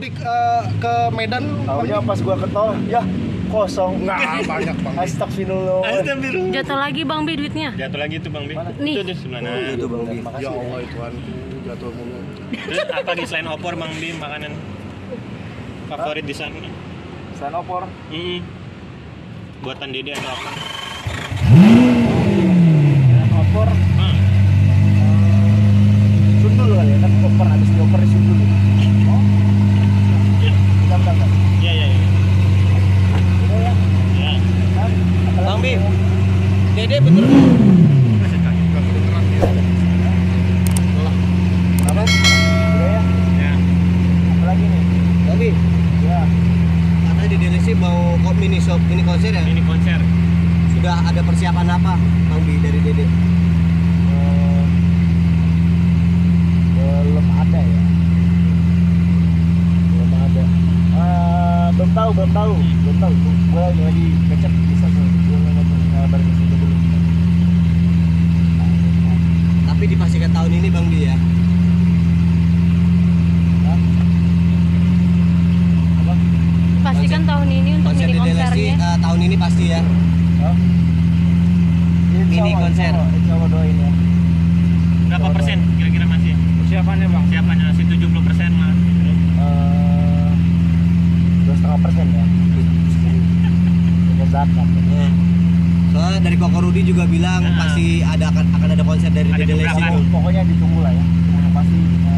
mudik ke Medan. Taunya pas gua ke tol, ya kosong. Nggak banyak Bang. Astagfirullah. Jatuh lagi Bang Bi duitnya. Jatuh lagi tuh Bang Bi. Nih. Itu sebelah Oh, itu Bang Bi. Ya Allah itu kan jatuh mulu. Terus apa di selain opor Bang Bi makanan favorit di sana? Selain opor, Buatan Dede atau apa? opor sundul kali ya, kan opor habis dioper di sundul. Oh. Bentar. Iya. Udah ya. Ya. Kan, Bang Bi, apalagi Dede bener. apa? Udah ya. Ya. Apalagi nih? Bang Bi, Ya. katanya di Dede sih mau mini konser ya? Ini konser. Sudah ada persiapan apa Bang Bi dari Dede? Belum ada ya. Belum tahu. Gue lagi ngecek bisa tuh. Gue ngecek bareng situ dulu. Tapi dipastikan tahun ini Bang Bi ya. Hah? Apa? Pastikan tahun ini untuk Konser mini Dede Lesti konsernya. tahun ini pasti ya. Hah? Mini konser. Insya Allah doain ya. Berapa persen kira-kira masih? Persiapannya Bang. Persiapannya masih 70% Mas. 2,5% ya. Dengan zakat. Soalnya dari Koko Rudi juga bilang Nah. pasti akan ada konser dari Ada Dede Lesti. beberapa. Pokoknya ditunggu lah ya. Pasti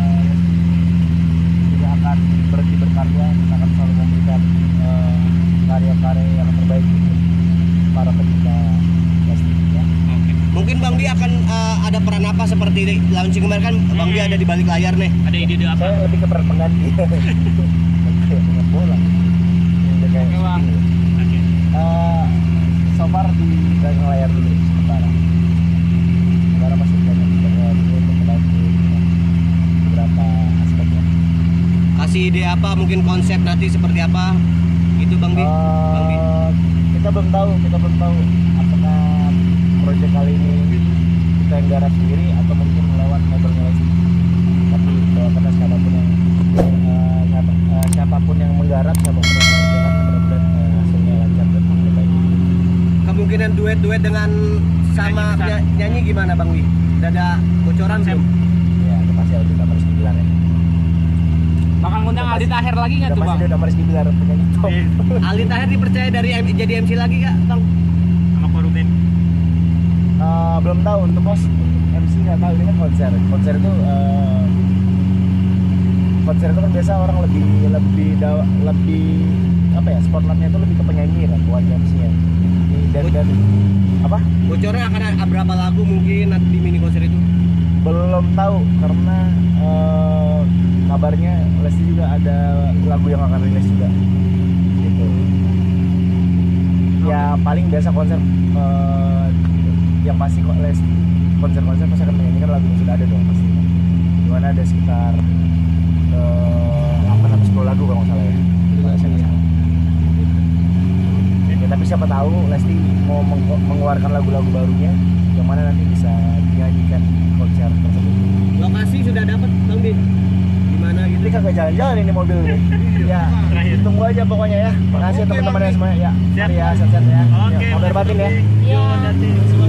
tidak akan berhenti berkarya. Kita akan selalu memberikan karya-karya yang terbaik untuk para pecinta Lesti ya. Oke. Mungkin Bang Bi akan ada peran apa seperti launching kemarin kan Bang Bi ada di balik layar nih. Ada ide apa? Saya lebih ke peran pengganti. Dengan bola. Udah kayak syuting ya. Oke. So far di belakang layar dulu sementara. Sementara masih banyak kerja dulu untuk membantu beberapa aspeknya. Kasih ide apa mungkin konsep nanti seperti apa gitu Bang Bi? Bang Bi. Kita belum tahu apakah proyek kali ini kita yang garap sendiri atau mungkin lewat labelnya Lesti. Tapi doakan siapapun yang siapapun yang menggarap, siapapun yang mengerjakan, mudah-mudahan hasilnya lancar dan baik. Kemungkinan duet dengan sama nyanyi gimana Bang Bi? Udah ada bocoran belum? Ya, udah pasti ada Damar Rizky Bilar ya. Bakal ngundang Aldi Taher lagi nggak Udah tuh pasti Bang? ada Damar Rizky Bilar penyanyi top. Aldi Taher dipercaya dari jadi MC lagi nggak Bang? Sama Korudin. Belum tahu untuk MC nggak tahu, ini kan konser itu kan biasa orang lebih apa ya, spotlightnya itu lebih ke penyanyi kan, bukan MC-nya. Dan apa? Bocornya akan ada berapa lagu mungkin nanti di mini konser itu? Belum tahu karena kabarnya Lesti juga ada lagu yang akan rilis juga gitu. Ya paling biasa konser yang pasti kok konser-konser pasti akan menyanyikan lagu yang sudah ada dong pasti. Dimana ada sekitar 8-10 lagu kalau nggak salah ya. Saya nggak salah. Ya, tapi siapa tahu Lesti mau mengeluarkan lagu-lagu barunya yang mana nanti bisa dinyanyikan di konser tersebut. Lokasi sudah dapat Bang Bi? Gimana gitu? Ini kagak jalan-jalan ini mobil nih. Ya, tunggu aja pokoknya ya. Makasih teman-teman yang semuanya. Ya, mari ya, sehat-sehat ya. Oke. Kabar batin ya. Iya.